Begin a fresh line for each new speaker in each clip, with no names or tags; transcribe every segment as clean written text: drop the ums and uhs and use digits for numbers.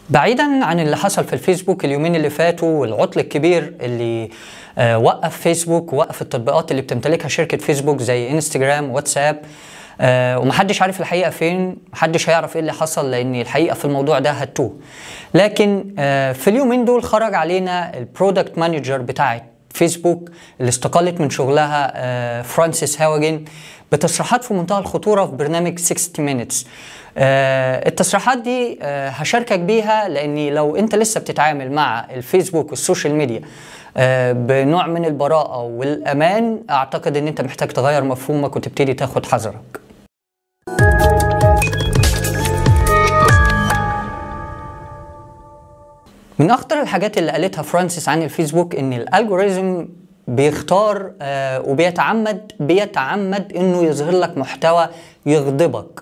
بعيدا عن اللي حصل في الفيسبوك اليومين اللي فاتوا والعطل الكبير اللي وقف فيسبوك ووقف التطبيقات اللي بتمتلكها شركة فيسبوك زي انستجرام واتساب، ومحدش عارف الحقيقة فين، محدش هيعرف ايه اللي حصل لان الحقيقة في الموضوع ده هتوه. لكن في اليومين دول خرج علينا البرودكت مانجر بتاعت فيسبوك اللي استقالت من شغلها فرانسيس هاوجن بتصريحات في منتهى الخطورة في برنامج 60 Minutes. التصريحات دي هشاركك بيها لاني لو انت لسه بتتعامل مع الفيسبوك والسوشيال ميديا بنوع من البراءة والامان، اعتقد ان انت محتاج تغير مفهومك وتبتدي تاخد حذرك. من اخطر الحاجات اللي قالتها فرانسيس عن الفيسبوك ان الالجوريزم بيختار بيتعمد انه يظهر لك محتوى يغضبك،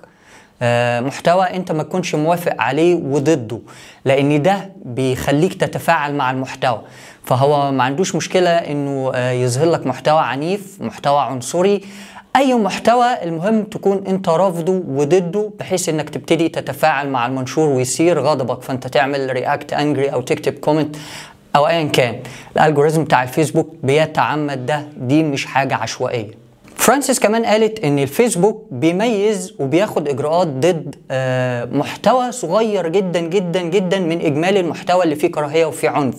محتوى انت ما تكونش موافق عليه وضده، لان ده بيخليك تتفاعل مع المحتوى. فهو ما عندوش مشكلة انه يظهر لك محتوى عنيف، محتوى عنصري، اي محتوى، المهم تكون انت رافضه وضده بحيث انك تبتدي تتفاعل مع المنشور ويصير غضبك، فانت تعمل رياكت انجري او تكتب كومنت او ايا كان. الالجوريزم بتاع الفيسبوك بيتعمد ده، دي مش حاجة عشوائية. فرانسيس كمان قالت ان الفيسبوك بيميز وبياخد اجراءات ضد محتوى صغير جدا جدا جدا من اجمالي المحتوى اللي فيه كراهية وفيه عنف.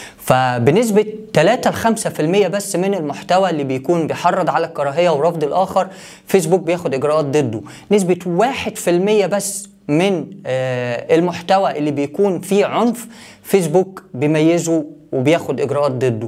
فبنسبة 3 ل 5% بس من المحتوى اللي بيكون بيحرض على الكراهية ورفض الآخر فيسبوك بياخد إجراءات ضده. نسبة 1% بس من المحتوى اللي بيكون فيه عنف فيسبوك بيميزه وبياخد إجراءات ضده.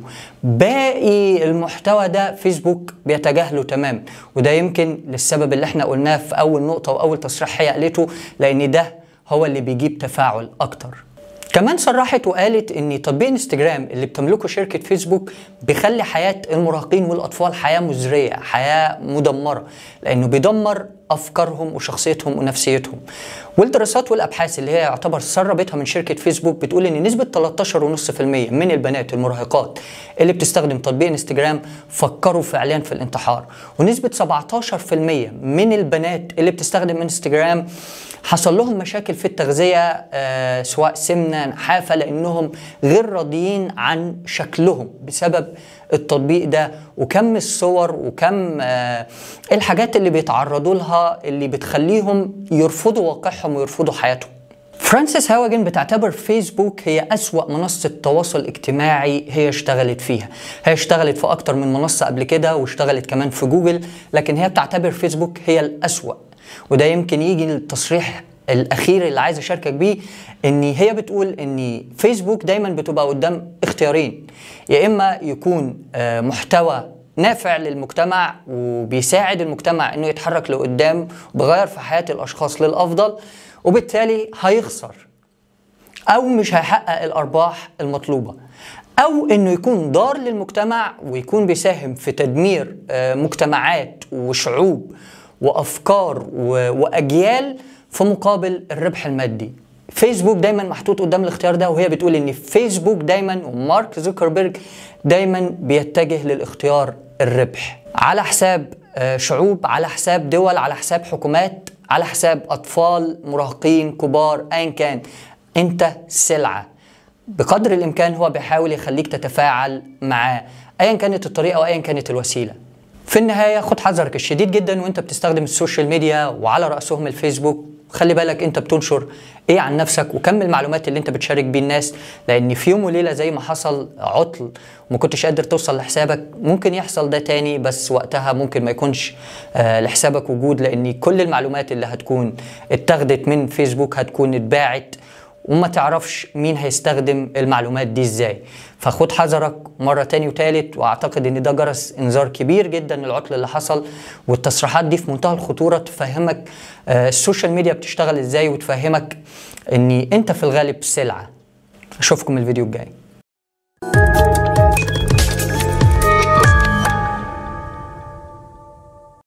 باقي المحتوى ده فيسبوك بيتجاهله تمام، وده يمكن للسبب اللي احنا قلناه في أول نقطة وأول تصريح هي قالته، لأن ده هو اللي بيجيب تفاعل أكتر. كمان صرحت وقالت ان تطبيق انستجرام اللي بتملكه شركة فيسبوك بيخلي حياة المراهقين والاطفال حياة مزرية، حياة مدمرة، لانه بيدمر افكارهم وشخصيتهم ونفسيتهم. والدراسات والابحاث اللي هي يعتبر سربتها من شركة فيسبوك بتقول ان نسبة 13.5% من البنات المراهقات اللي بتستخدم تطبيق انستجرام فكروا فعليا في الانتحار، ونسبة 17% من البنات اللي بتستخدم انستجرام حصل لهم مشاكل في التغذية، سواء سمنة، نحافة، لأنهم غير راضيين عن شكلهم بسبب التطبيق ده، وكم الصور وكم الحاجات اللي بيتعرضوا لها اللي بتخليهم يرفضوا واقعهم ويرفضوا حياتهم. فرانسيس هاوجن بتعتبر فيسبوك هي أسوأ منصة تواصل اجتماعي هي اشتغلت فيها. هي اشتغلت في أكتر من منصة قبل كده واشتغلت كمان في جوجل، لكن هي بتعتبر فيسبوك هي الأسوأ. وده يمكن يجي للتصريح الأخير اللي عايز أشاركك بيه، إن هي بتقول إن فيسبوك دايما بتبقى قدام اختيارين، يا إما يكون محتوى نافع للمجتمع وبيساعد المجتمع إنه يتحرك لقدام وبيغير في حياة الأشخاص للأفضل وبالتالي هيخسر أو مش هيحقق الأرباح المطلوبة، أو إنه يكون ضار للمجتمع ويكون بيساهم في تدمير مجتمعات وشعوب وأفكار وأجيال في مقابل الربح المادي. فيسبوك دايما محطوط قدام الاختيار ده، وهي بتقول ان فيسبوك دايما ومارك زوكربيرج دايما بيتجه للاختيار الربح على حساب شعوب، على حساب دول، على حساب حكومات، على حساب أطفال، مراهقين، كبار، أيا كان. انت سلعة، بقدر الإمكان هو بيحاول يخليك تتفاعل معاه أيا كانت الطريقة وأيا كانت الوسيلة. في النهاية خد حذرك الشديد جدا وانت بتستخدم السوشيال ميديا وعلى رأسهم الفيسبوك. خلي بالك انت بتنشر ايه عن نفسك وكم المعلومات اللي انت بتشارك بيه الناس، لان في يوم وليلة زي ما حصل عطل وما كنتش قادر توصل لحسابك ممكن يحصل ده تاني، بس وقتها ممكن ما يكونش لحسابك وجود، لان كل المعلومات اللي هتكون اتاخدت من فيسبوك هتكون اتباعت وما تعرفش مين هيستخدم المعلومات دي ازاي. فخد حذرك مرة تاني وتالت، واعتقد ان ده جرس انذار كبير جدا للعطل اللي حصل، والتصريحات دي في منتهى الخطورة تفهمك السوشيال ميديا بتشتغل ازاي وتفهمك ان انت في الغالب سلعة. اشوفكم الفيديو الجاي.